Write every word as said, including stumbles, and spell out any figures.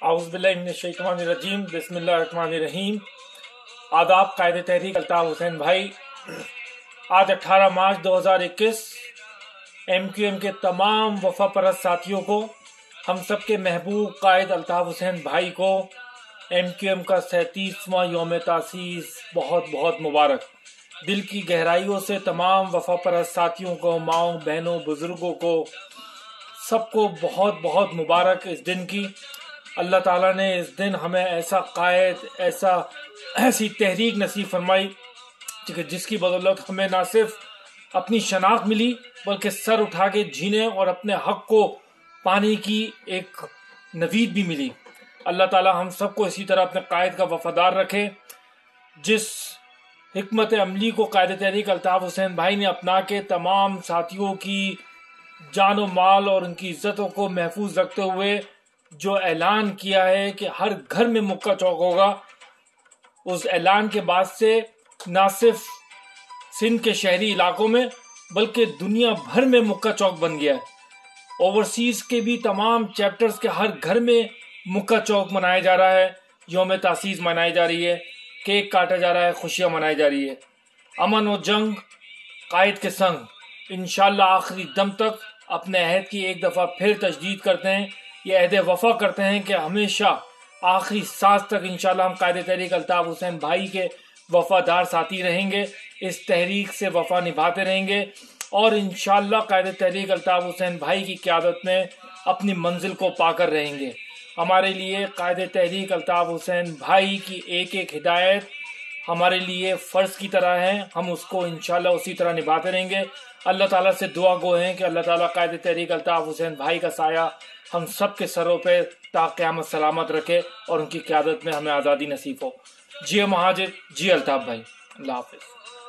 اعوذ باللہ من الشیطان الرجیم بسم اللہ الرحمن الرحیم۔ آداب قائد تحریک الطاف حسین بھائی، آج اٹھارہ مارچ دو ہزار اکیس ایم کیو ایم کے تمام وفا پرست ساتھیوں کو، ہم سب کے محبوب قائد الطاف حسین بھائی کو ایم کیو ایم کا سینتیسواں یوم تاسیس بہت بہت مبارک۔ دل کی گہرائیوں سے تمام وفا پرست ساتھیوں کو، ماؤں بہنوں بزرگوں کو، سب کو بہت بہت مبارک اس دن کی۔ اللہ تعالیٰ نے اس دن ہمیں ایسا قائد، ایسا ایسی تحریک نصیب فرمائی کہ جس کی بدولت ہمیں نہ صرف اپنی شناخت ملی بلکہ سر اٹھا کے جینے اور اپنے حق کو پانے کی ایک نوید بھی ملی۔ اللہ تعالیٰ ہم سب کو اسی طرح اپنے قائد کا وفادار رکھے۔ جس حکمت عملی کو قائد تحریک الطاف حسین بھائی نے اپنا کے تمام ساتھیوں کی جان و مال اور ان کی عزتوں کو محفوظ رکھتے ہوئے جو اعلان کیا ہے کہ ہر گھر میں مکہ چوک ہوگا، اس اعلان کے بعد سے نہ صرف سندھ کے شہری علاقوں میں بلکہ دنیا بھر میں مکہ چوک بن گیا ہے۔ اوورسیز کے بھی تمام چیپٹرز کے ہر گھر میں مکہ چوک منایا جا رہا ہے، یوم تاسیس منائی جا رہی ہے، کیک کاٹا جا رہا ہے، خوشیاں منائی جا رہی ہے۔ امن و جنگ قائد کے سنگ، انشاءاللہ آخری دم تک اپنے عہد کی ایک دفعہ پھر تجدید کرتے ہیں، یہ عہد وفا کرتے ہیں کہ ہمیشہ آخری سانس تک انشاءاللہ ہم قائد تحریک الطاف حسین بھائی کے وفادار ساتھی رہیں گے، اس تحریک سے وفا نبھاتے رہیں گے اور انشاءاللہ قائد تحریک الطاف حسین بھائی کی قیادت میں اپنی منزل کو پا کر رہیں گے۔ ہمارے لیے قائد تحریک الطاف حسین بھائی کی ایک ایک ہدایت ہمارے لیے فرض کی طرح ہے، ہم اس کو انشاءاللہ اسی طرح نبھاتے رہیں گے۔ اللہ تعالیٰ سے دعا گو ہیں کہ اللہ تعالیٰ قائد تحریک الطاف حسین بھائی کا سایہ ہم سب کے سروں پہ تا قیامت سلامت رکھے اور ان کی قیادت میں ہمیں آزادی نصیب ہو۔ جی مہاجر، جی الطاف بھائی، اللہ حافظ۔